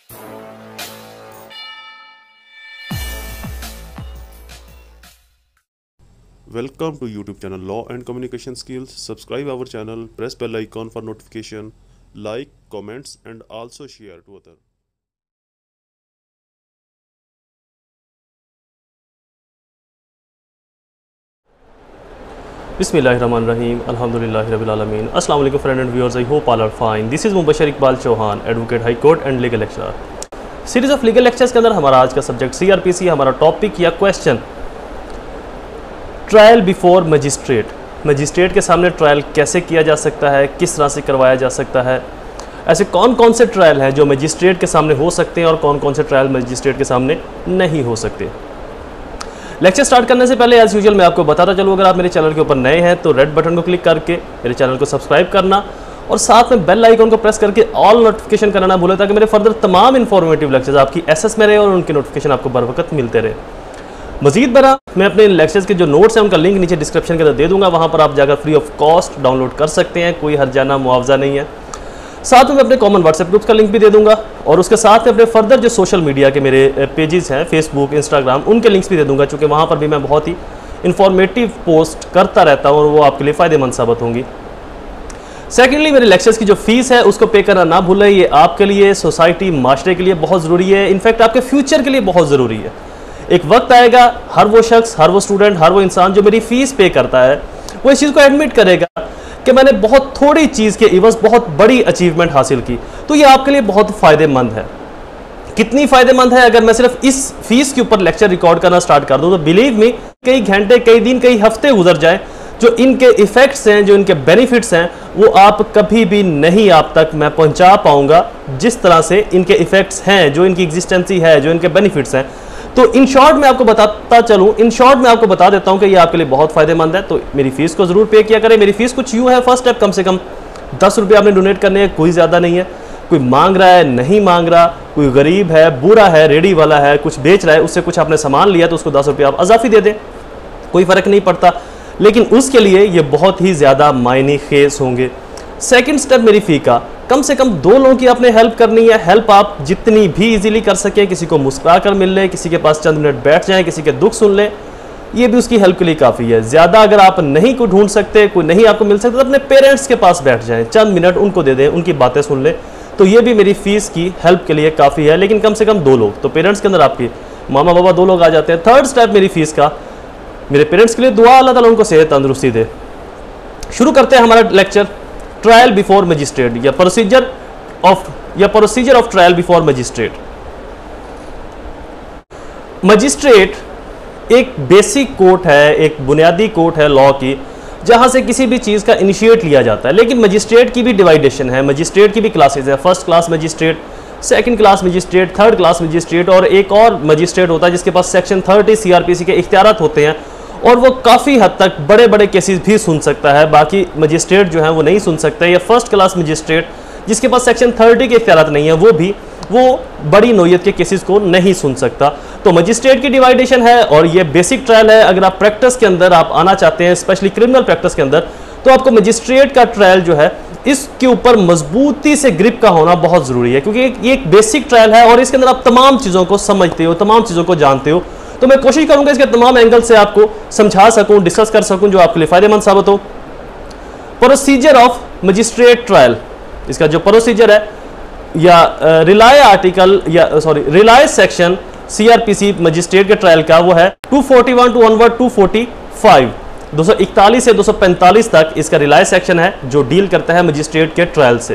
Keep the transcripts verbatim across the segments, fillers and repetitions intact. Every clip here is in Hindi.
Welcome to YouTube channel Law and Communication Skills. Subscribe our channel, press bell icon for notification, like, comments and also share to others. Bismillahirrahmanirrahim. Alhamdulillahi Rabbil Alameen. Assalamu alaikum friends and viewers. I hope all are fine. This is Mobushar Iqbal Chohan, Advocate High Court and Legal Lecturer. Series of legal lectures के अंदर हमारा आज का subject C R P C, हमारा टॉपिक या question trial before magistrate. Magistrate के सामने ट्रायल कैसे किया जा सकता है, किस तरह से करवाया जा सकता है, ऐसे कौन कौन से ट्रायल हैं जो मजिस्ट्रेट के सामने हो सकते हैं और कौन कौन से ट्रायल मजिस्ट्रेट के सामने नहीं हो सकते। लेक्चर स्टार्ट करने से पहले एज यूजुअल मैं आपको बताता चलूँ, अगर आप मेरे चैनल के ऊपर नए हैं तो रेड बटन को क्लिक करके मेरे चैनल को सब्सक्राइब करना और साथ में बेल आइकन को प्रेस करके ऑल नोटिफिकेशन करना ना भूलें, ताकि मेरे फर्दर तमाम इन्फॉर्मेटिव लेक्चर्स आपकी एसेस में रहे और उनके नोटिफिकेशन आपको बर वक्त मिलते रहे। मजीद बरा मैं अपने लेक्चर्स के जो नोट्स हैं उनका लिंक नीचे डिस्क्रिप्शन के अंदर दे दूंगा, वहाँ पर आप जाकर फ्री ऑफ कॉस्ट डाउनलोड कर सकते हैं, कोई हर्जाना मुआवजा नहीं है। साथ में मैं अपने कॉमन व्हाट्सएप ग्रुप्स का लिंक भी दे दूंगा और उसके साथ में अपने फर्दर जो सोशल मीडिया के मेरे पेजेस हैं, फेसबुक, इंस्टाग्राम, उनके लिंक्स भी दे दूंगा, चूँकि वहाँ पर भी मैं बहुत ही इन्फॉर्मेटिव पोस्ट करता रहता हूँ और वो आपके लिए फ़ायदेमंद साबित होंगी। सेकेंडली, मेरे लेक्चर्स की जो फीस है उसको पे करना ना भूलें, ये आपके लिए, सोसाइटी, माशरे के लिए बहुत ज़रूरी है, इनफैक्ट आपके फ्यूचर के लिए बहुत ज़रूरी है। एक वक्त आएगा हर वो शख्स, हर वो स्टूडेंट, हर वो इंसान जो मेरी फ़ीस पे करता है वो इस चीज़ को एडमिट करेगा कि मैंने बहुत थोड़ी चीज़ के इवज़ बहुत बड़ी अचीवमेंट हासिल की, तो ये आपके लिए बहुत फ़ायदेमंद है। कितनी फ़ायदेमंद है, अगर मैं सिर्फ इस फीस के ऊपर लेक्चर रिकॉर्ड करना स्टार्ट कर दूँ तो बिलीव मी कई घंटे, कई दिन, कई हफ्ते गुजर जाए, जो इनके इफ़ेक्ट्स हैं, जो इनके बेनिफिट्स हैं, वो आप कभी भी नहीं आप तक मैं पहुंचा पाऊंगा जिस तरह से इनके इफ़ेक्ट्स हैं, जो इनकी एग्जिस्टेंसी है, जो इनके बेनिफिट्स हैं। तो इन शॉर्ट मैं आपको बताता चलूँ, इन शॉर्ट मैं आपको बता देता हूँ कि ये आपके लिए बहुत फ़ायदेमंद है। तो मेरी फ़ीस को ज़रूर पे किया करें। मेरी फ़ीस कुछ यूँ है, फर्स्ट स्टेप कम से कम दस रुपये आपने डोनेट करने हैं, कोई ज़्यादा नहीं है। कोई मांग रहा है, नहीं मांग रहा, कोई गरीब है, बूढ़ा है, रेडी वाला है, कुछ बेच रहा है, उससे कुछ आपने सामान लिया तो उसको दस रुपये आप अजाफी दे दें, कोई फ़र्क नहीं पड़ता, लेकिन उसके लिए ये बहुत ही ज़्यादा मायने खेज होंगे। सेकंड स्टेप मेरी फ़ी का, कम से कम दो लोगों की आपने हेल्प करनी है। हेल्प आप जितनी भी इजीली कर सकें, किसी को मुस्कुरा कर मिल ले, किसी के पास चंद मिनट बैठ जाएं, किसी के दुख सुन लें, ये भी उसकी हेल्प के लिए काफ़ी है। ज़्यादा अगर आप नहीं को ढूंढ सकते, कोई नहीं आपको मिल सकता, तो अपने पेरेंट्स के पास बैठ जाएँ, चंद मिनट उनको दे दें, उनकी बातें सुन लें, तो ये भी मेरी फ़ीस की हेल्प के लिए काफ़ी है। लेकिन कम से कम दो लोग, तो पेरेंट्स के अंदर आपके मामा बाबा दो लोग आ जाते हैं। थर्ड स्टेप मेरी फ़ीस का, मेरे पेरेंट्स के लिए दुआ, अल्लाह ताला उनको सेहत तंदुरुस्ती दे। शुरू करते हैं हमारा लेक्चर ट्रायल बिफोर मजिस्ट्रेट या प्रोसीजर ऑफ या procedure of trial before magistrate. Magistrate एक बेसिक कोर्ट है, एक बुनियादी कोर्ट है लॉ की, जहां से किसी भी चीज़ का इनिशिएट लिया जाता है। लेकिन मजिस्ट्रेट की भी डिवाइडेशन है, मजिस्ट्रेट की भी क्लासेज है, first class magistrate, second class magistrate, third class magistrate, और एक और मजिस्ट्रेट होता है जिसके पास सेक्शन थर्टी सीआरपीसी के इख्तियारात होते हैं और वो काफ़ी हद तक बड़े बड़े केसेस भी सुन सकता है, बाकी मजिस्ट्रेट जो है वो नहीं सुन सकते। या फर्स्ट क्लास मजिस्ट्रेट जिसके पास सेक्शन थर्टी के इख्तियारात नहीं है, वो भी वो बड़ी नौयत के केसेस को नहीं सुन सकता। तो मजिस्ट्रेट की डिवाइडेशन है और ये बेसिक ट्रायल है। अगर आप प्रैक्टिस के अंदर आप आना चाहते हैं, स्पेशली क्रिमिनल प्रैक्टिस के अंदर, तो आपको मजिस्ट्रेट का ट्रायल जो है इसके ऊपर मजबूती से ग्रिप का होना बहुत ज़रूरी है, क्योंकि ये एक बेसिक ट्रायल है और इसके अंदर आप तमाम चीज़ों को समझते हो, तमाम चीज़ों को जानते हो। तो मैं कोशिश करूंगा इसके तमाम एंगल से आपको समझा सकूं, डिस्कस कर सकूं, जो आपके लिए फ़ायदेमंद साबित हो। प्रोसीजर ऑफ मजिस्ट्रेट ट्रायल, इसका जो प्रोसीजर है या रिलाय आर्टिकल या sorry rely section CrPC magistrate के ट्रायल का, वो है two forty one two onward two forty five, दो सौ इकतालीस से दो सौ पैंतालीस तक इसका रिलाय सेक्शन है जो डील करता है मजिस्ट्रेट के ट्रायल से।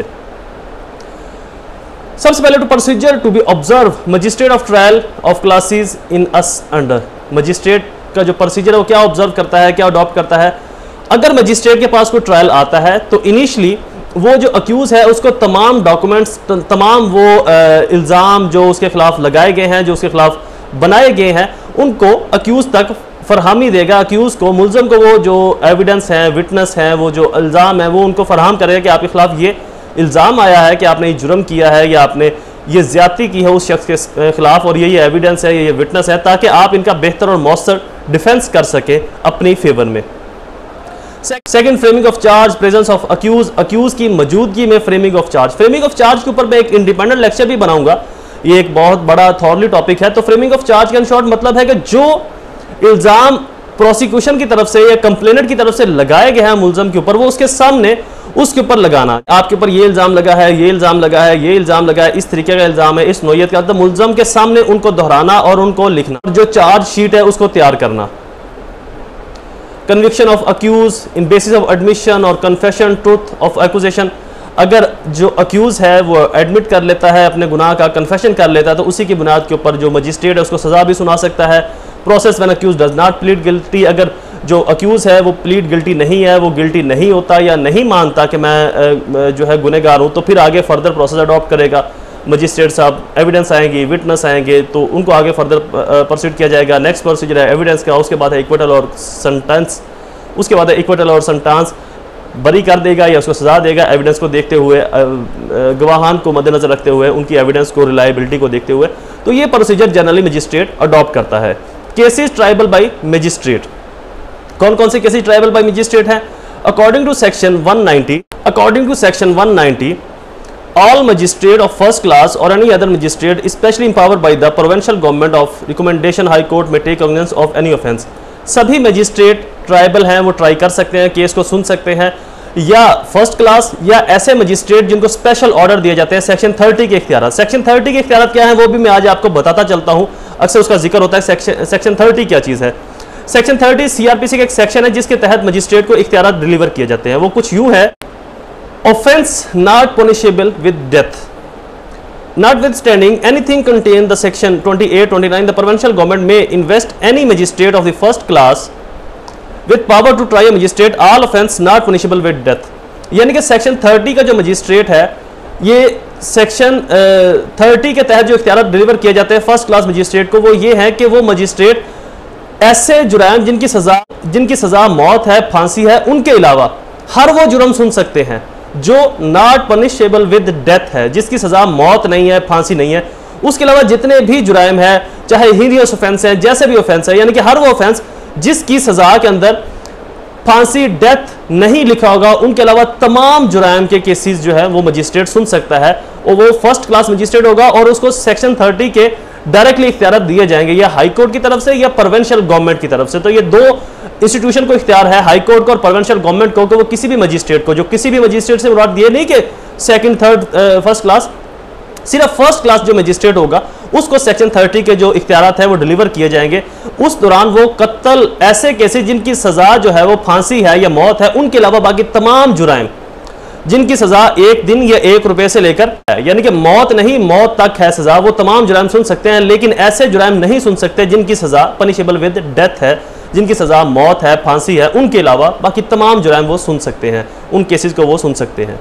सबसे पहले to procedure to be observe magistrate of trial of classes in as under. Magistrate का जो प्रोसीजर है वो क्या ऑब्जर्व करता है, क्या अडॉप्ट करता है। अगर मजिस्ट्रेट के पास कोई ट्रायल आता है तो इनिशियली वो जो अक्यूज है उसको तमाम डॉक्यूमेंट्स, तमाम वो इल्ज़ाम जो उसके खिलाफ लगाए गए हैं, जो उसके खिलाफ बनाए गए हैं, उनको अक्यूज तक फरहमी देगा। अक्यूज को, मुलजम को, वो जो एविडेंस हैं, विटनेस हैं, वो जो इल्ज़ाम है वो उनको फराहम करेगा कि आपके खिलाफ ये इल्ज़ाम आया है कि आपने ये जुर्म किया है या आपने ये ज़्यादती की है उस शख्स के खिलाफ, और ये ये एविडेंस है, ये ये विटनेस है, ताकि आप इनका बेहतर और मौसर डिफेंस कर सकें अपनी फेवर में। Second, framing of charge, presence of accused, accused की मौजूदगी में framing of charge. Framing of charge के ऊपर मैं एक इंडिपेंडेंट लेक्चर भी बनाऊंगा, ये एक बहुत बड़ा थॉरली टॉपिक है। तो फ्रेमिंग ऑफ चार्ज का इन शॉर्ट मतलब है कि जो इल्ज़ाम प्रोसिक्यूशन की तरफ से या कंप्लेनेंट की तरफ से लगाए गए हैं मुलजम के ऊपर, वो उसके सामने उसके ऊपर लगाना। आपके ऊपर ये इल्ज़ाम लगा है, ये इल्ज़ाम लगा है, ये इल्ज़ाम लगा है, इस तरीके का इल्ज़ाम है, इस नोयत का, तो मुलजम के सामने उनको दोहराना और उनको लिखना, जो चार्ज शीट है उसको तैयार करना। Conviction of accused in basis of admission और कन्फेशन ट्रूथ ऑफ एक्यूजेशन, अगर जो अक्यूज है वो एडमिट कर लेता है अपने गुनाह का, कन्फेशन कर लेता है, तो उसी की बुनियाद के ऊपर जो मजिस्ट्रेट है उसको सजा भी सुना सकता है। Process when accused does not plead guilty, अगर जो अक्यूज है वो प्लीड गिल्टी नहीं है, वो गिल्टी नहीं होता या नहीं मानता कि मैं जो है गुनहगार हूँ, तो फिर आगे फर्दर प्रोसेस अडॉप्ट करेगा मजिस्ट्रेट साहब। एविडेंस आएंगे, विटनेस आएंगे, तो उनको आगे फर्दर प्रोसीड किया जाएगा। नेक्स्ट प्रोसीजर है एविडेंस का, उसके बाद है इक्विटल और सेंटेंस, उसके बाद है इक्विटल और सेंटेंस, बरी कर देगा या उसको सजा देगा एविडेंस को देखते हुए, गवाहान को मद्देनजर रखते हुए, उनकी एविडेंस को, रिलायबिलिटी को देखते हुए। तो ये प्रोसीजर जनरली मजिस्ट्रेट अडॉप्ट करता है। केसेस ट्राइबल बाय मजिस्ट्रेट, कौन कौन से केसेस ट्राइबल बाय मजिस्ट्रेट हैं? According to section one ninety, according to section one ninety, all magistrate of first class or any other magistrate especially empowered by the provincial government of recommendation high court may take cognizance of any offence। सभी मजिस्ट्रेट ट्राइबल हैं, वो ट्राई कर सकते हैं, केस को सुन सकते हैं, या फर्स्ट क्लास या ऐसे मजिस्ट्रेट जिनको स्पेशल ऑर्डर दिए जाते हैं सेक्शन थर्टी के इख्तियार। सेक्शन थर्टी के इख्तियार क्या है वो भी मैं आज आपको बताता चलता हूँ, अक्सर उसका जिक्र होता है। सेक्शन सेक्शन थर्टी क्या चीज़ है? सेक्शन थर्टी सीआरपीसी का एक सेक्शन है जिसके तहत मजिस्ट्रेट को इख्तियार डिलीवर किए जाते हैं। वो कुछ यूँ है: offense not punishable with death, notwithstanding anything contained the section twenty-eight twenty-nine, the provincial government may invest any magistrate of the first class with power to try a magistrate all offense not punishable with death। यानी कि सेक्शन थर्टी का जो मजिस्ट्रेट है, ये सेक्शन थर्टी के तहत जो इख्तियार डिलीवर किए जाते हैं फर्स्ट क्लास मजिस्ट्रेट को, वो ये है कि वो मजिस्ट्रेट ऐसे जुराइम जिनकी सजा जिनकी सजा मौत है, फांसी है, उनके अलावा हर वो जुर्म सुन सकते हैं जो नॉट पनिशेबल विद डेथ है, जिसकी सजा मौत नहीं है, फांसी नहीं है। उसके अलावा जितने भी जुराइम है, चाहे हीनियस ऑफेंस है, जैसे भी ऑफेंस है, यानी कि हर वो ऑफेंस जिसकी सजा के अंदर फांसी, डेथ नहीं लिखा होगा, उनके अलावा तमाम जुराइम के केसेस जो है वो मजिस्ट्रेट सुन सकता है, और वो फर्स्ट क्लास मजिस्ट्रेट होगा, और उसको सेक्शन थर्टी के डायरेक्टली इख्तियार दिए जाएंगे, या हाई कोर्ट की तरफ से या प्रोविंशियल गवर्नमेंट की तरफ से। तो ये दो इंस्टीट्यूशन को इख्तियार है, हाई कोर्ट को और प्रोविंशियल गवर्नमेंट को, कि वो किसी भी मजिस्ट्रेट को, जो किसी भी मजिस्ट्रेट से मुराद ये नहीं कि सेकंड थर्ड फर्स्ट क्लास, सिर्फ फर्स्ट क्लास जो मजिस्ट्रेट होगा उसको सेक्शन थर्टी के जो इख्तियारात है वो डिलीवर किए जाएंगे। उस दौरान वो कत्ल, ऐसे केसेस जिनकी सजा जो है वो फांसी है या मौत है, उनके अलावा बाकी तमाम जुराइम जिनकी सजा एक दिन या एक रुपए से लेकर है, यानी कि मौत नहीं, मौत तक है सजा, वो तमाम जुराइम सुन सकते हैं। लेकिन ऐसे जुराइम नहीं सुन सकते जिनकी सजा पनिशेबल विद डेथ है, जिनकी सजा मौत है, फांसी है, उनके अलावा बाकी तमाम जुराइम वो सुन सकते हैं, उन केसेस को वो सुन सकते हैं।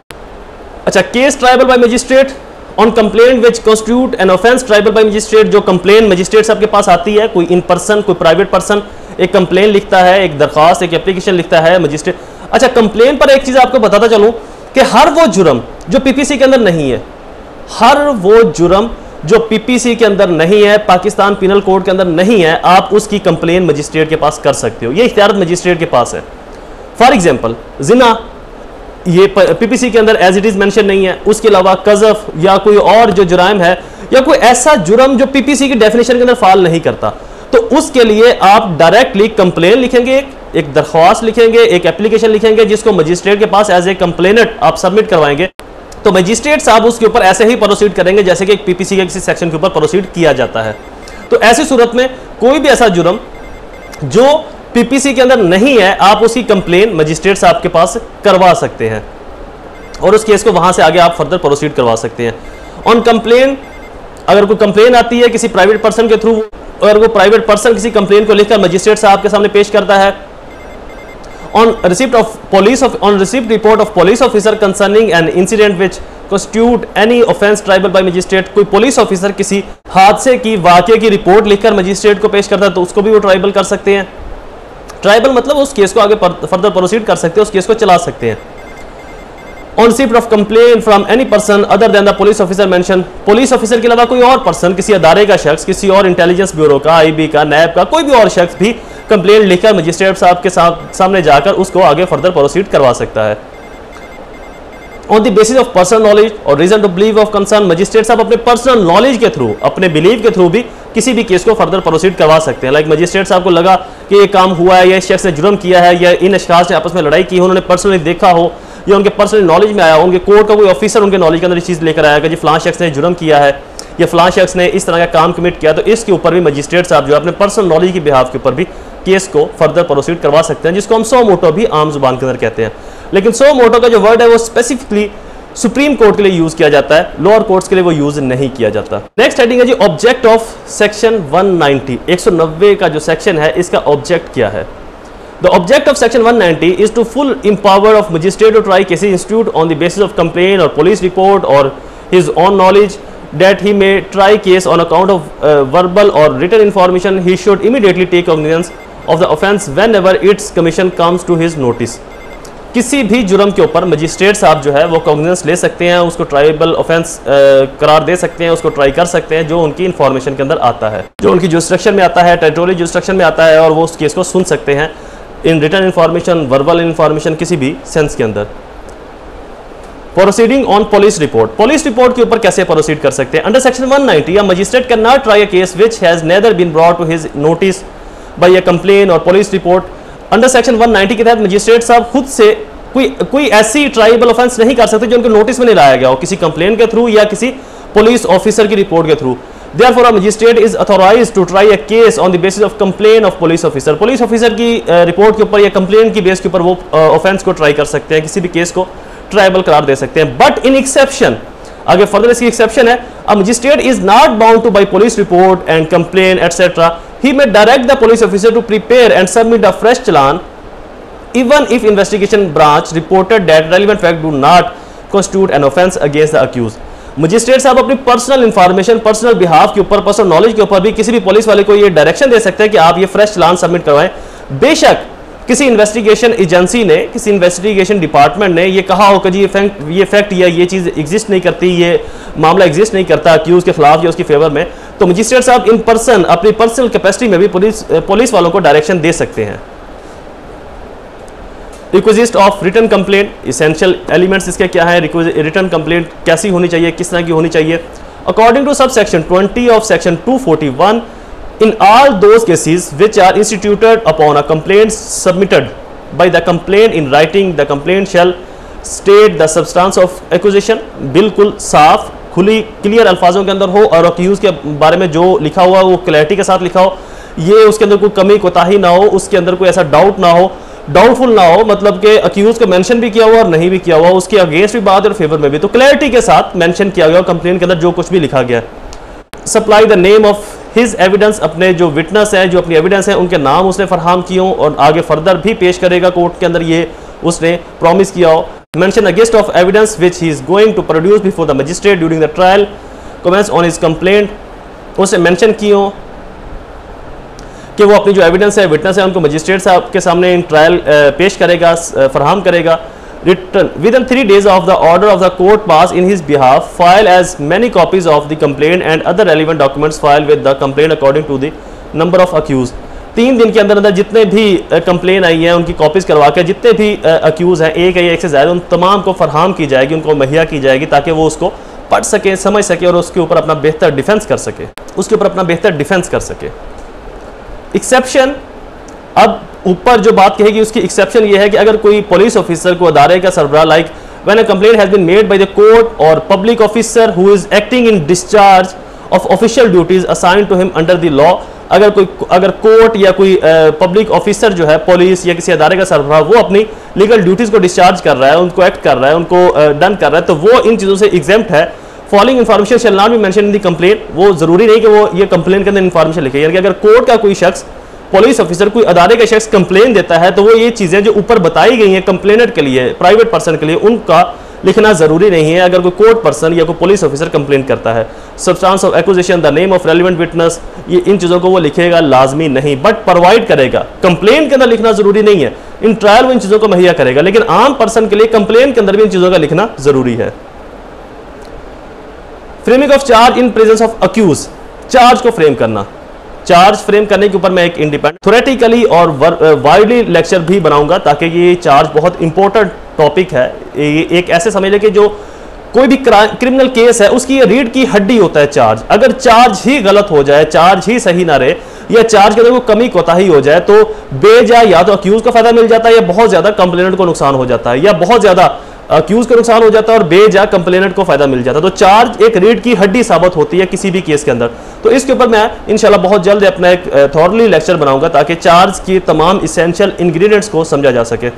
अच्छा, case triable by magistrate on complaint which constitute an offence triable by magistrate. जो कंप्लेन मजिस्ट्रेट साहब के पास आती है, कोई इन पर्सन, कोई प्राइवेट पर्सन एक कंप्लेन लिखता है, एक दरख्वास्त, एक एप्लीकेशन लिखता है मजिस्ट्रेट। अच्छा, कंप्लेन पर एक चीज आपको बताता चलूं कि हर वो जुर्म जो पीपीसी के अंदर नहीं है, हर वो जुर्म जो पीपीसी के अंदर नहीं है, पाकिस्तान पिनल कोड के अंदर नहीं है, आप उसकी कंप्लेन मजिस्ट्रेट के पास कर सकते हो। ये इख्तियार मजिस्ट्रेट के पास है। फॉर एग्जांपल जिना, ये पीपीसी के अंदर एज इट इज मेंशन नहीं है। उसके अलावा कज़फ या कोई और जो जुराइम है, या कोई ऐसा जुर्म जो पीपीसी की डेफिनेशन के अंदर फाल नहीं करता, तो उसके लिए आप डायरेक्टली कंप्लेन लिखेंगे, एक, एक दरख्वास्त लिखेंगे, एक एप्लीकेशन लिखेंगे, जिसको मजिस्ट्रेट के पास एज ए कंप्लेनेंट आप सबमिट करवाएंगे। तो मजिस्ट्रेट साहब उसके ऊपर ऐसे ही प्रोसीड करेंगे जैसे कि पीपीसी के किसी सेक्शन के ऊपर प्रोसीड किया जाता है। तो ऐसी सूरत में कोई भी ऐसा जुर्म जो पीपीसी के अंदर नहीं है, आप उसकी कंप्लेन मजिस्ट्रेट साहब के पास करवा सकते हैं, और उस केस को वहां से आगे आप फर्दर प्रोसीड करवा सकते हैं। ऑन कंप्लेन, अगर कोई कंप्लेन आती है किसी प्राइवेट पर्सन के थ्रू, अगर वो प्राइवेट पर्सन किसी कंप्लेन को लिखकर मजिस्ट्रेट साहब के सामने पेश करता है, on receipt of police on receipt report of police officer concerning an incident which constitute any offence triable by magistrate. कोई पुलिस ऑफिसर किसी हादसे की, वाकये की रिपोर्ट लिखकर मजिस्ट्रेट को पेश करता है, तो उसको भी वो ट्राइबल कर सकते हैं। ट्राइबल मतलब उस केस को आगे फर्दर प्रोसीड कर सकते हैं, उस केस को चला सकते हैं। On receipt of complaint from any person other than the police officer mention, police officer के अलावा कोई और पर्सन, किसी अदारे का शख्स, किसी और इंटेलिजेंस ब्यूरो का, आईबी का, नैब का, कोई भी और शख्स भी कंप्लेंट लिखकर मजिस्ट्रेट साहब के सामने जाकर उसको आगे फर्दर प्रोसीड करवा सकता है। On the basis of personal knowledge और reason to believe of concern magistrate साहब अपने पर्सनल नॉलेज के थ्रू, अपने बिलीव के थ्रू भी किसी भी केस को फर्दर प्रोसीड करवा सकते हैं। लाइक मजिस्ट्रेट साहब को लगा कि ये काम हुआ है या इस शख्स ने जुर्म किया है या इन अशखास ने आपस में लड़ाई की, उन्होंने पर्सनली देखा हो या उनके पर्सनल नॉलेज में आया, उनके कोर्ट का कोई ऑफिसर उनके नॉलेज के अंदर चीज़ लेकर आया कि जी फलां शख्स ने जुर्म किया है या फलां शख्स ने इस तरह का काम कमिट किया, तो इसके ऊपर भी मजिस्ट्रेट साहब जो है अपने पर्सनल नॉलेज की बिहाफ के ऊपर भी केस को फर्दर प्रोसीड करवा सकते हैं, जिसको हम सो मोटो भी आम जुबान के अंदर कहते हैं। लेकिन सो मोटो का जो वर्ड है वो स्पेसिफिकली सुप्रीम कोर्ट के लिए यूज किया जाता है, लोअर कोर्ट्स के लिए वो यूज नहीं किया जाता। नेक्स्ट हेडिंग है जी object of section one ninety, एक सौ नब्बे का जो सेक्शन है इसका ऑब्जेक्ट क्या है। The object of section one ninety is to full empower of magistrate to try cases institute on the basis of complaint और पुलिस रिपोर्ट और his own knowledge that he may try case on account of uh, verbal or written information. He should immediately take cognizance of the offence whenever its commission comes to his notice. किसी भी जुर्म के ऊपर मजिस्ट्रेट साहब जो है वो कॉग्निजेंस ले सकते हैं, उसको ट्राइबल ऑफेंस करार दे सकते हैं, उसको ट्राई कर सकते हैं जो उनकी इन्फॉर्मेशन के अंदर आता है, जो उनकी जुरिस्डिक्शन में आता है, टेरिटोरियल जुरिस्डिक्शन में आता है, और वो उस केस को सुन सकते हैं in written information, verbal information, किसी भी सेंस के अंदर। Proceeding on police report, police report के ऊपर कैसे प्रोसीड कर सकते हैं। Under section one ninety, a magistrate cannot try a case which has neither been brought to his notice by a complaint or police report. Under section one ninety के तहत मजिस्ट्रेट साहब खुद से कोई कोई ऐसी ट्राइबल ऑफेंस नहीं कर सकते जो उनके नोटिस में नहीं लाया गया हो, किसी कंप्लेन के थ्रू या किसी पुलिस ऑफिसर की रिपोर्ट के through. Therefore, a magistrate is authorized to try a case on the basis of complaint of police officer. Police officer की रिपोर्ट के ऊपर या कंप्लेन की बेस के ऊपर वो ऑफेंस को ट्राई कर सकते हैं, किसी भी केस को ट्राइबल करार दे सकते हैं। बट इन एक्सेप्शन, आगे फर्दर इसकी एक्सेप्शन है, a magistrate is not bound to by police report and complaint etcetera, he may direct the police officer to prepare and submit a fresh challan even if investigation branch reported that relevant fact do not constitute an offense against the accused. Magistrate साहब अपनी पर्सनल इंफॉर्मेशन, पर्सनल बिहाफ के ऊपर, पर्सनल नॉलेज के ऊपर भी किसी भी पुलिस वाले को ये डायरेक्शन दे सकते हैं कि आप ये फ्रेश चालान सबमिट करवाएं। बेशक किसी इन्वेस्टिगेशन एजेंसी ने, किसी इन्वेस्टिगेशन डिपार्टमेंट ने ये कहा हो कि जी ये फैक्ट ये फैक्ट या ये चीज़ एग्जिस्ट नहीं करती, ये मामला एग्जिस्ट नहीं करता अक्यूज के खिलाफ या उसके फेवर में, तो मजिस्ट्रेट साहब इन पर्सन अपनी पर्सनल कैपेसिटी में भी पुलिस पुलिस वालों को डायरेक्शन दे सकते हैं। Request of return complaint, essential elements इसके क्या है, रिटर्न कंप्लेंट कैसी होनी चाहिए, किस तरह की होनी चाहिए। According to sub section twenty of section two forty one, in all those cases which are instituted upon a complaint submitted by the complaint in writing, the complaint shall state the substance of accusation. बिल्कुल साफ खुली क्लियर अल्फाजों के अंदर हो और अक्यूज के बारे में जो लिखा हुआ वो क्लैरिटी के साथ लिखा हो, ये उसके अंदर कोई कमी कोताही ना हो, उसके अंदर कोई ऐसा डाउट ना हो, डाउटफुल ना हो, मतलब कि अक्यूज को मेंशन भी किया हुआ और नहीं भी किया हुआ, उसके अगेंस्ट भी बात और फेवर में भी, तो क्लैरिटी के साथ मेंशन किया गया कंप्लेंट के अंदर जो कुछ भी लिखा गया। Supply the name of his evidence, अपने जो विटनेस है, जो अपनी एविडेंस है, उनके नाम उसने फरहाम किए हों और आगे फर्दर भी पेश करेगा कोर्ट के अंदर, ये उसने प्रॉमिस किया हो। Mention against of evidence which he is going to produce before the magistrate during the trial, comments on his complaint, उसने मेंशन किए हो कि वो अपनी जो एविडेंस है, विटनेस है, उनको मजिस्ट्रेट साहब के सामने इन ट्रायल पेश करेगा, फरहाम करेगा। Written within three days of the order of the court passed in his behalf, file as many copies of the complaint and other relevant documents filed with the complaint according to the number of accused. तीन दिन के अंदर अंदर जितने भी कंप्लेन आई हैं उनकी कॉपीज करवा के, जितने भी अक्यूज हैं, एक है या एक से ज़्यादा, उन तमाम को फरहाम की जाएगी, उनको मुहैया की जाएगी ताकि वो उसको पढ़ सके, समझ सके और उसके ऊपर अपना बेहतर डिफेंस कर सके, उसके ऊपर अपना बेहतर डिफेंस कर सके। एक्सेप्शन, अब ऊपर जो बात कहेगी उसकी एक्सेप्शन ये है कि अगर कोई पुलिस ऑफिसर को अदारे का सरबराह, like when a complaint has been made by the court और public officer who is acting in discharge of official duties assigned to him under the law, अगर कोई अगर कोर्ट या कोई पब्लिक ऑफिसर जो है, पुलिस या किसी अदारे का सरबराह, वो अपनी लीगल ड्यूटीज को डिस्चार्ज कर रहा है, उनको एक्ट कर रहा है, उनको डन कर रहा है, तो वो इन चीज़ों से एग्जेम्प्ट है। Following information shall not be mention in the complaint, वो जरूरी नहीं कि वो ये कंप्लेंट के अंदर इन्फॉर्मेशन लिखे, यानी कि अगर कोर्ट का कोई शख्स, पुलिस ऑफिसर, कोई अदारे का शख्स कंप्लेन देता है तो वो ये चीज़ें जो ऊपर बताई गई हैं कंप्लेनेंट के लिए, प्राइवेट पर्सन के लिए, उनका लिखना जरूरी नहीं है अगर कोई कोर्ट पर्सन या कोई पुलिस ऑफिसर कंप्लेन करता है। Substance of accusation, the name of relevant witness, ये इन चीज़ों को वो लिखेगा लाजमी नहीं, बट प्रोवाइड करेगा। कंप्लेन के अंदर लिखना जरूरी नहीं है, इन ट्रायल वो इन चीज़ों को मुहैया करेगा, लेकिन आम पर्सन के लिए कंप्लेन के अंदर भी इन चीज़ों का लिखना जरूरी है। Framing of charge in presence of accused, charge को फ्रेम करना, चार्ज फ्रेम करने के ऊपर मैं एक इंडिपेंडेंट थ्योरेटिकली और वाइडली लेक्चर भी बनाऊंगा ताकि ये चार्ज बहुत इंपॉर्टेंट टॉपिक है, एक ऐसे समझ लें कि जो कोई भी क्रिमिनल केस है उसकी ये रीढ़ की हड्डी होता है चार्ज। अगर चार्ज ही गलत हो जाए, चार्ज ही सही ना रहे, या चार्ज के अंदर कोई कमी कोताही हो जाए, तो बेजा या तो अक्यूज को फायदा मिल जाता है या बहुत ज्यादा कंप्लेनेंट को नुकसान हो जाता है, या बहुत ज्यादा अक्यूज को नुकसान हो जाता है और बेजा कंप्लेनेंट को फायदा मिल जाता है। तो चार्ज एक रीढ़ की हड्डी साबित होती है किसी भी केस के अंदर। तो इसके ऊपर मैं इंशाल्लाह बहुत जल्द अपना एक थॉरली लेक्चर बनाऊंगा ताकि चार्ज की तमाम इसेंशियल इंग्रेडिएंट्स को समझा जा सके।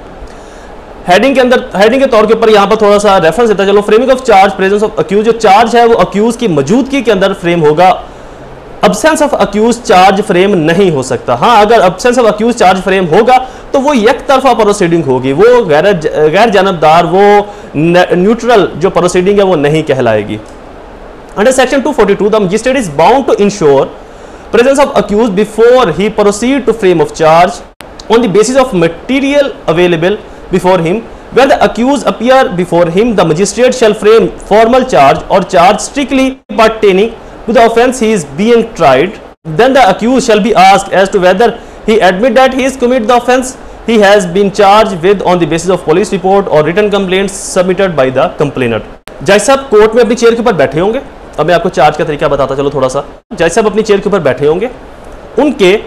हेडिंग के अंदर, हेडिंग के तौर के ऊपर यहाँ पर थोड़ा सा रेफरेंस देता है। चलो, framing of charge, presence of accused. जो चार्ज है वो अक्यूज की मौजूदगी के अंदर फ्रेम होगा। Absence of accused charge frame नहीं हो सकता। हाँ, अगर absence of accused charge frame होगा तो वो एक तरफा प्रोसीडिंग होगी, वो गैर गैर जानबदार, वो न्यूट्रल जो प्रोसीडिंग है वो नहीं कहलाएगी। Under section two forty two the magistrate is bound to ensure presence of accused before he proceed to frame of charge on the basis of material available before him. When the accused appear before him, the magistrate shall frame formal charge or charge strictly pertaining to the offence he is being tried. Then the accused shall be asked as to whether he admit that he has committed the offence he has been charged with on the basis of police report or written complaints submitted by the complainant. जज साहब कोर्ट में अपनी चेयर के ऊपर बैठे होंगे। अब मैं आपको चार्ज का तरीका बताता चलो थोड़ा सा। जज साहब अपनी चेयर के ऊपर बैठे होंगे, उनके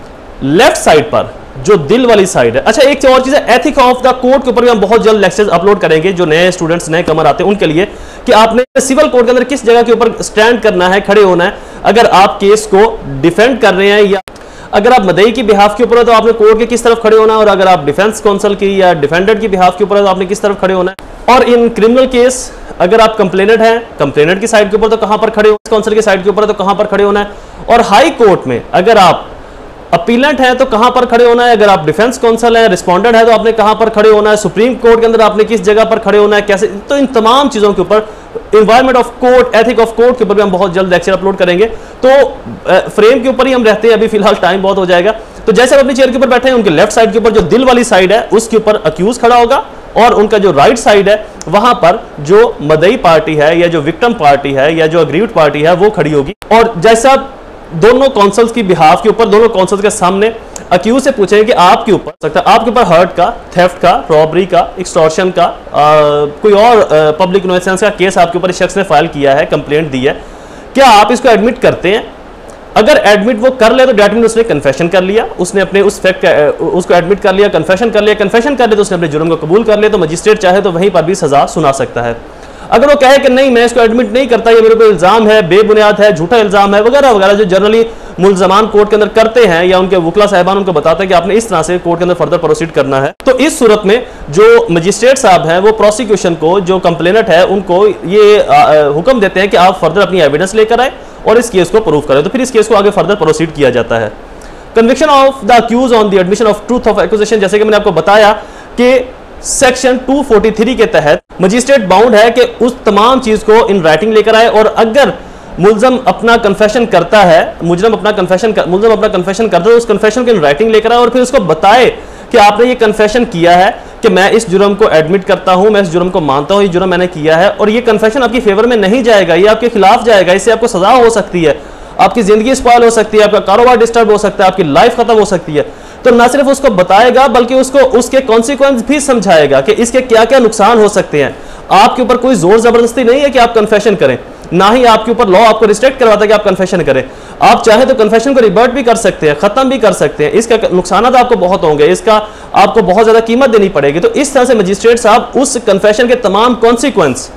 लेफ्ट साइड पर जो दिल वाली साइड है। अच्छा, एक और चीज है, एथिक ऑफ द कोर्ट के ऊपर भी हम बहुत जल्द लेक्चर्स अपलोड करेंगे जो नए स्टूडेंट्स, नए कमर आते हैं उनके लिए, कि आपने सिविल कोर्ट के अंदर किस जगह के ऊपर स्टैंड करना है, खड़े होना है। अगर आप केस को डिफेंड कर रहे हैं या अगर आप मदई की बिहाफ के ऊपर है तो आपने कोर्ट के किस तरफ खड़े होना है, और अगर आप डिफेंस काउंसिल की या डिफेंडेंट की बिहाफ के ऊपर है तो आपने किस तरफ खड़े होना है। और इन क्रिमिनल केस अगर आप कंप्लेनेंट हैं, कंप्लेनेंट की साइड के ऊपर तो कहां पर खड़े हो, काउंसिल की साइड के ऊपर है तो कहां पर खड़े होना है। और हाई कोर्ट में अगर आप अपीलेंट है तो कहां पर खड़े होना है, अगर आप डिफेंस काउंसिल है, रिस्पोंडेंट है तो आपने कहां पर खड़े होना है, सुप्रीम कोर्ट के अंदर आपने किस जगह पर खड़े होना है, कैसे। तो इन तमाम चीजों के ऊपर, environment of court, ethic of court के ऊपर भी हम बहुत जल्द लेक्चर अपलोड करेंगे। तो फ्रेम के ऊपर ही हम रहते हैं अभी फिलहाल, टाइम बहुत हो जाएगा। तो जैसे आप अपनी चेयर के ऊपर बैठे हैं, उनके लेफ्ट साइड के ऊपर जो दिल वाली साइड है उसके ऊपर अक्यूज खड़ा होगा, और उनका जो राइट साइड है वहां पर जो मदई पार्टी है या जो विक्टिम पार्टी है या जो अग्रीव्ड पार्टी है वो खड़ी होगी। और जैसा दोनों काउंसिल्स की बिहाफ के ऊपर, दोनों काउंसिल्स के सामने अक्यूज से पूछेंगे कि आपके ऊपर सकता है, आपके ऊपर हर्ट का, थेफ्ट का, रॉबरी का, एक्सटॉर्शन का, आ, कोई और पब्लिक नुइसेंस का केस आपके ऊपर इस शख्स ने फाइल किया है, कंप्लेंट दी है, क्या आप इसको एडमिट करते हैं? अगर एडमिट वो कर ले तो डेट मीन उसने कन्फेशन कर लिया, उसने अपने उस फैक्ट उसको एडमिट कर लिया, कन्फेशन कर लिया, कन्फेशन कर लिया तो उसने अपने जुर्म को कबूल कर लिया, तो मजिस्ट्रेट चाहे तो वहीं पर भी सजा सुना सकता है। अगर वो कहे कि नहीं मैं इसको एडमिट नहीं करता, ये मेरे पे इल्जाम है, बेबुनियाद है, झूठा इल्जाम है वगैरह वगैरह, जो जनरली मुल्जमान कोर्ट के अंदर करते हैं या उनके वकला साहिबान उनको बताते हैं कि आपने इस तरह से कोर्ट के अंदर फर्दर प्रोसीड करना है, तो इस सूरत में जो मजिस्ट्रेट साहब हैं वो प्रोसिक्यूशन को, जो कंप्लेनेंट है उनको ये हुक्म देते हैं कि आप फर्दर अपनी एविडेंस लेकर आए और इस केस को प्रूव करें। तो फिर इस केस को आगे फर्दर प्रोसीड किया जाता है। Conviction of the accused on the admission of truth of accusation, जैसे कि मैंने आपको बताया कि सेक्शन टू फोर्टी थ्री के तहत मजिस्ट्रेट बाउंड है कि उस तमाम चीज को इन राइटिंग लेकर आए, और अगर मुल्जम अपना कन्फेशन करता है, मुजरम अपना कन्फेशन कर, मुल्जम अपना कन्फेशन करता है तो उस कन्फेशन को इन राइटिंग लेकर आए और फिर उसको बताए कि आपने ये कन्फेशन किया है कि मैं इस जुर्म को एडमिट करता हूं, मैं इस जुर्म को मानता हूं, ये जुर्म मैंने किया है, और ये कन्फेशन आपकी फेवर में नहीं जाएगा, ये आपके खिलाफ जाएगा, इससे आपको सजा हो सकती है, आपकी जिंदगी स्पॉइल हो सकती है, आपका कारोबार डिस्टर्ब हो सकता है, आपकी लाइफ खत्म हो सकती है। तो न सिर्फ उसको बताएगा बल्कि उसको उसके कॉन्सिक्वेंस भी समझाएगा कि इसके क्या क्या नुकसान हो सकते हैं। आपके ऊपर कोई जोर जबरदस्ती नहीं है कि आप कन्फेशन करें, ना ही आपके ऊपर लॉ आपको रिस्ट्रिक्ट करवाता है कि आप कन्फेशन करें। आप चाहे तो कन्फेशन को रिवर्ट भी कर सकते हैं, खत्म भी कर सकते हैं, इसका नुकसान आपको बहुत होंगे, इसका आपको बहुत ज्यादा कीमत देनी पड़ेगी। तो इस तरह से मजिस्ट्रेट साहब उस कन्फेशन के तमाम कॉन्सिक्वेंस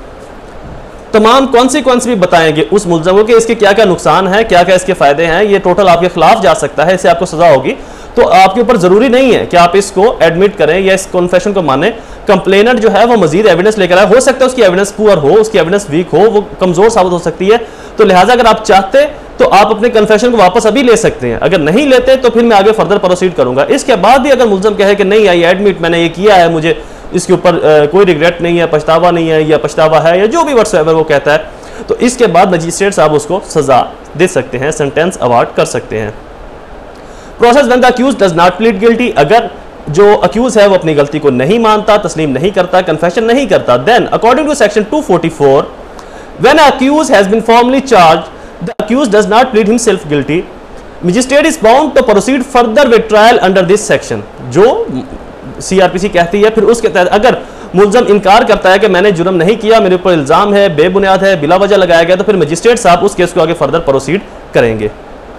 तमाम कॉन्सिक्वेंस भी बताएंगे उस मुल्ज़म को कि इसके क्या क्या नुकसान है, क्या क्या इसके फायदे हैं, ये टोटल आपके खिलाफ जा सकता है, इससे आपको सजा होगी। तो आपके ऊपर जरूरी नहीं है कि आप इसको एडमिट करें या इस कन्फेशन को माने। कंप्लेनेंट जो है वो मजीद एविडेंस लेकर आए, हो सकता है उसकी एविडेंस पुअर हो, उसकी एविडेंस वीक हो, वो कमजोर साबित हो सकती है। तो लिहाजा अगर आप चाहते तो आप अपने कन्फेशन को वापस अभी ले सकते हैं, अगर नहीं लेते तो फिर मैं आगे फर्दर प्रोसीड करूंगा। इसके बाद भी अगर मुल्ज़म कहे कि नहीं आई एडमिट, मैंने ये किया है, मुझे इसके ऊपर कोई रिग्रेट नहीं है, पछतावा नहीं है, या पछतावा है, या जो भी व्हाटसोएवर वो कहता है, तो इसके बाद मजिस्ट्रेट साहब उसको सजा दे सकते हैं, सेंटेंस अवार्ड कर सकते हैं। Process when the accused does not plead guilty, अगर जो अक्यूज है वो अपनी गलती को नहीं मानता, तस्लीम नहीं करता, कन्फेशन नहीं करता, then according to section two forty four when accused has been formally charged the accused does not plead himself guilty, magistrate is bound to proceed further with trial under this section. जो सीआरपीसी कहती है। फिर उसके तहत अगर मुलजम इनकार करता है कि मैंने जुर्म नहीं किया, मेरे ऊपर इल्ज़ाम है, बेबुनियाद है, बिला वजह लगाया गया, तो फिर मजिस्ट्रेट साहब उस केस को आगे फर्दर प्रोसीड करेंगे।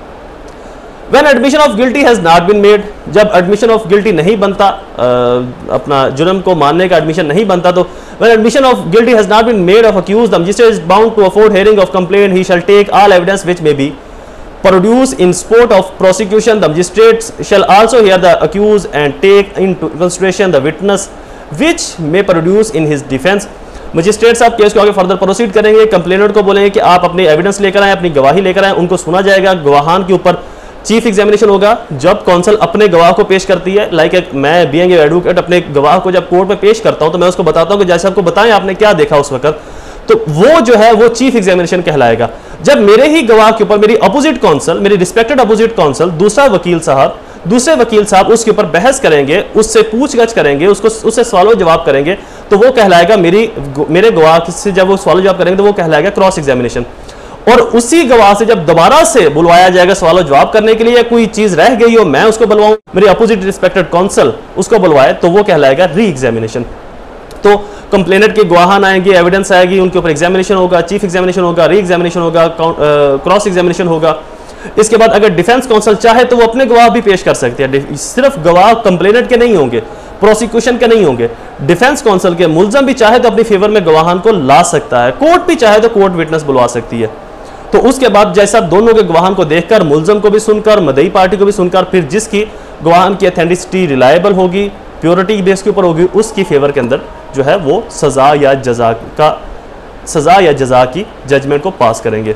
When admission of guilty has not been made, जब admission of guilty नहीं बनता, आ, अपना जुर्म को मानने का admission नहीं बनता, तो when admission of guilty has not been made of accused, the magistrate is bound to afford hearing of complaint. He shall take all evidence which may be produced in support of prosecution. The magistrate shall also hear the accused and take into consideration the witness which may produce in his defense. Magistrate साहब केस को आगे फर्दर प्रोसीड करेंगे, कंप्लेनेंट को बोलेंगे कि आप अपनी एविडेंस लेकर आए, अपनी गवाही लेकर आए, उनको सुना जाएगा। गवाहान के ऊपर चीफ एग्जामिनेशन होगा। जब कौंसल अपने गवाह को पेश करती है, लाइक like मैं बीइंग एडवोकेट अपने गवाह को जब कोर्ट में पेश करता हूं, तो मैं उसको बताता हूं कि जैसे आपको बताएं आपने क्या देखा उस वक्त, तो वो जो है वो चीफ एग्जामिनेशन कहलाएगा। जब मेरे ही गवाह के ऊपर मेरी अपोजिट कौंसल, मेरी रिस्पेक्टेड अपोजिट कौंसल, दूसरा वकील साहब दूसरे वकील साहब उसके ऊपर बहस करेंगे, उससे पूछगछ करेंगे, उसको उससे सवाल जवाब करेंगे, तो वो कहलाएगा मेरी मेरे गवाह से जब वो सवाल जवाब करेंगे तो वो कहलाएगा क्रॉस एग्जामिनेशन। और उसी गवाह से जब दोबारा से बुलवाया जाएगा सवाल जवाब करने के लिए, या कोई चीज रह गई हो मैं उसको बुलवाऊं, मेरी अपोजिट रिस्पेक्टेड कौंसल उसको बुलवाए, तो वो कहलाएगा री एग्जामिनेशन। तो कंप्लेनेंट के गवाहान आएंगे, एविडेंस आएगी, उनके ऊपर एग्जामिनेशन होगा, चीफ एग्जामिनेशन होगा, री एग्जामिनेशन होगा, क्रॉस एग्जामिनेशन होगा। इसके बाद अगर डिफेंस काउंसिल चाहे तो वो अपने गवाह भी पेश कर सकते हैं। सिर्फ गवाह कंप्लेनेंट के नहीं होंगे, प्रोसिक्यूशन के नहीं होंगे, डिफेंस काउंसिल के मुलजम भी चाहे तो अपनी फेवर में गवाहान को ला सकता है, कोर्ट भी चाहे तो कोर्ट विटनेस बुलवा सकती है। तो उसके बाद जैसा दोनों के गवाहान को देखकर, मुलजम को भी सुनकर, मदई पार्टी को भी सुनकर, फिर जिसकी गवाहान की अथेंटिसिटी रिलायबल होगी, प्योरिटी बेस के ऊपर होगी, उसकी फेवर के अंदर जो है वो सजा या जजा का सजा या जजा की जजमेंट को पास करेंगे।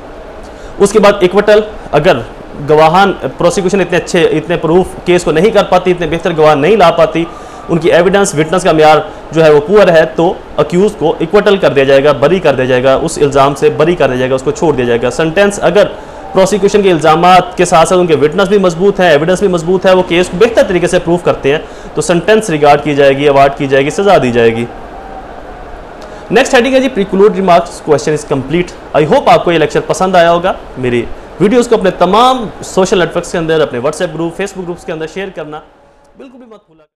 उसके बाद इक्वटल, अगर गवाहान प्रोसिक्यूशन इतने अच्छे इतने प्रूफ केस को नहीं कर पाती, इतने बेहतर गवाह नहीं ला पाती, उनकी एविडेंस विटनेस का म्यार जो है वो पुअर है, तो अक्यूज को इक्वटल कर दिया जाएगा, बरी कर दिया जाएगा, उस इल्ज़ाम से बरी कर दिया जाएगा, उसको छोड़ दिया जाएगा। सेंटेंस, अगर प्रोसिक्यूशन के इल्ज़ामात के साथ साथ उनके विटनेस भी मजबूत है, एविडेंस भी मजबूत है, वो केस को बेहतर तरीके से प्रूव करते हैं, तो सेंटेंस रिगार्ड की जाएगी, अवार्ड की जाएगी, सजा दी जाएगी। नेक्स्ट हेडिंग है जी preclude remarks, question is complete. I hope आपको ये लेक्चर पसंद आया होगा। मेरी वीडियोस को अपने तमाम सोशल नेटवर्क्स के अंदर, अपने व्हाट्सएप ग्रुप, फेसबुक ग्रुप्स के अंदर शेयर करना बिल्कुल भी मत भूलिएगा।